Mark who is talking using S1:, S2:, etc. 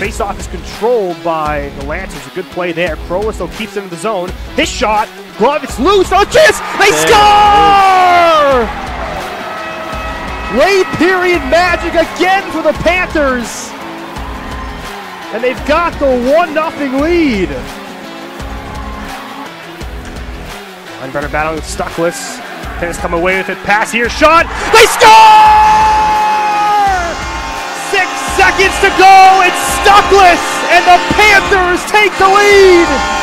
S1: Face-off is controlled by the Lancers. A good play there. Crowless, though, keeps him in the zone. His shot, glove, it's loose, oh, kiss! They score! Late period magic again for the Panthers. And they've got the 1-0 lead. Linebacker battling with Stuckless. Panthers come away with it. Pass here, shot. They score! 6 seconds to go. It's Stuckless, and the Panthers take the lead.